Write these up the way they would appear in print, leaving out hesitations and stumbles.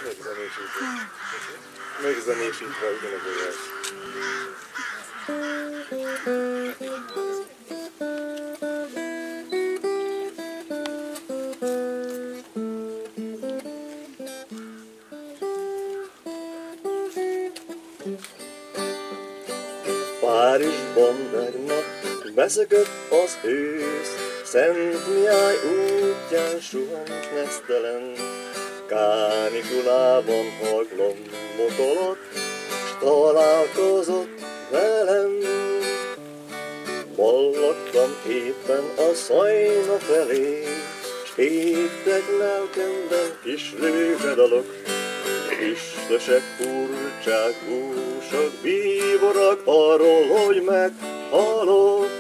Megzenésítve ugyanaz a vers. Párizsban Berna beszökött az ősz, Szent Mihály útján suhant nesztelen, kánikulában haglombok alatt, s találkozott velem. Ballagtam éppen a Szajna felé, s égtek lelkemben kis lővedalok, üstösek, furcsák, húsok, bíborak arról, hogy meghalok.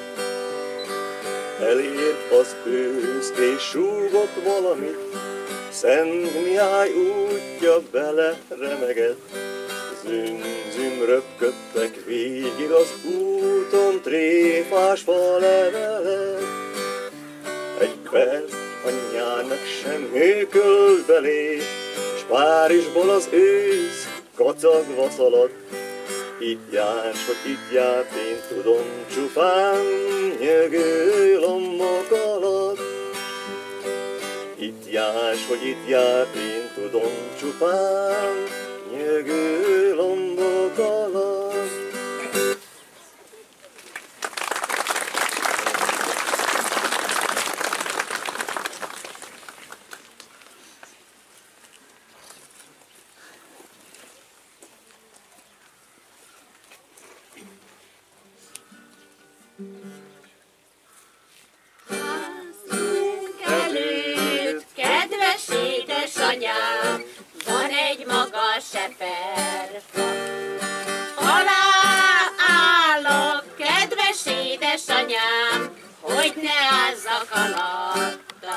Elért az ősz és súgott valamit, Szent Mihály útja bele remegett. Züm-züm röpködtek végig az úton tréfás falevelek. Egy perc anyjának sem hőkölt belé, s Párizsból az ősz kacagva szaladt. Itt jársz, hogy itt járt, én tudom csupán, nyögő lombok alatt. Itt jársz, hogy itt járt, én tudom csupán, nyögő lombok alatt. Anyám, van egy magas seperfa. Alá állok, kedves édesanyám, hogy ne ázzak alatta.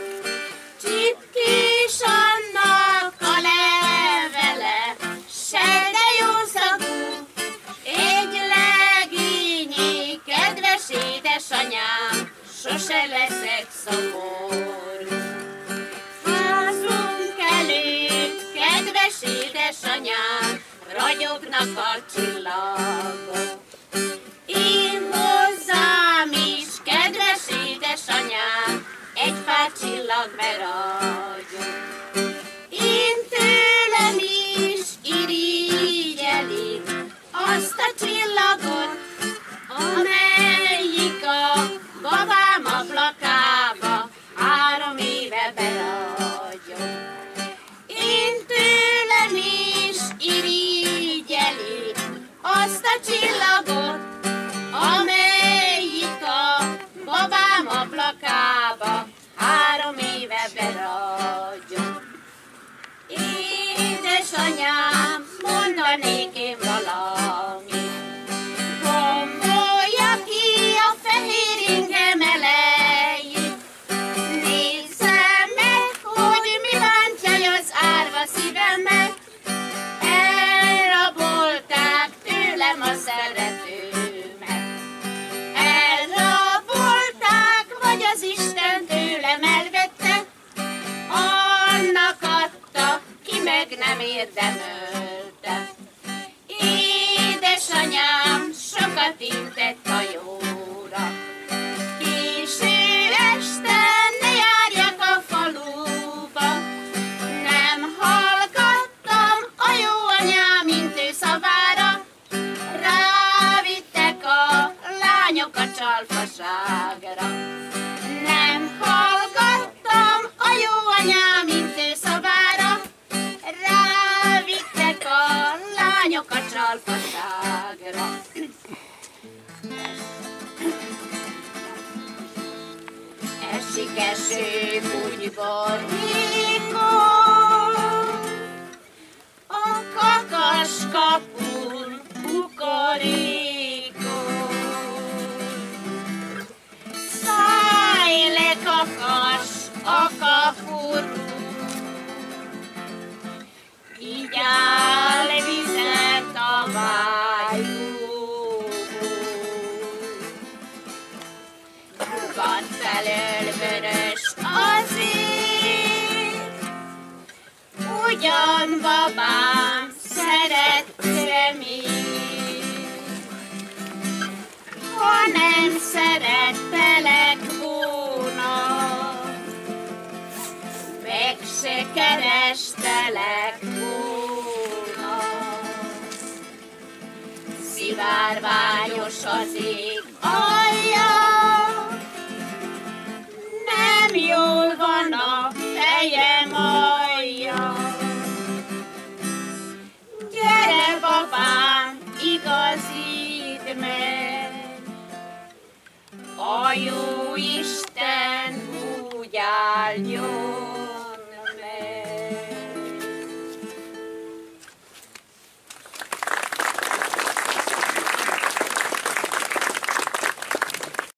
Csipkés annak a levele, se de jó szagú, egy legényi, kedves édesanyám, sose leszek szomorú. Édesanyám, ragyognak a csillagok. Én hozzám is, kedves édesanyám, egy pár csillag beragyog. Én tőlem is irigyelik azt a csillagot, amelyik a babám ablakába 3 éve beragyog. Irigyeli azt a csillagot, amelyik a babám ablakába 3 éve beragyog. Édesanyám, mondanék én valamit, gombolja ki a fehér ingem elejét, nézzem meg, hogy mi bántja az árva szívemet. A szeretőmet elrabolták, vagy az Isten tőlem elvette, annak adta, ki meg nem érdemelte. Édesanyám sokat intett a jóra, késő este ne járjak a faluba, nem hallgattam a jó anyám intő szavára. Rávittek a lányok a csalfaságra. Nem hallgattam a jó anyám intő szavára. Rávittek a lányok a csalfaságra. Esik eső bugyborítón, a kakas kapun bukorikon. Szállj le, kakas, a kapurú, így áll vizet a vájú. Nyugat felől vörös az ég, ugyan babám, szerettem én. Ha nem szerettelek volna, meg se kerestelek volna. Szivárványos az ég alja, nem jól van a fejem alja. Gyere babám, igazítsd meg, a jó Isten úgy áldjon.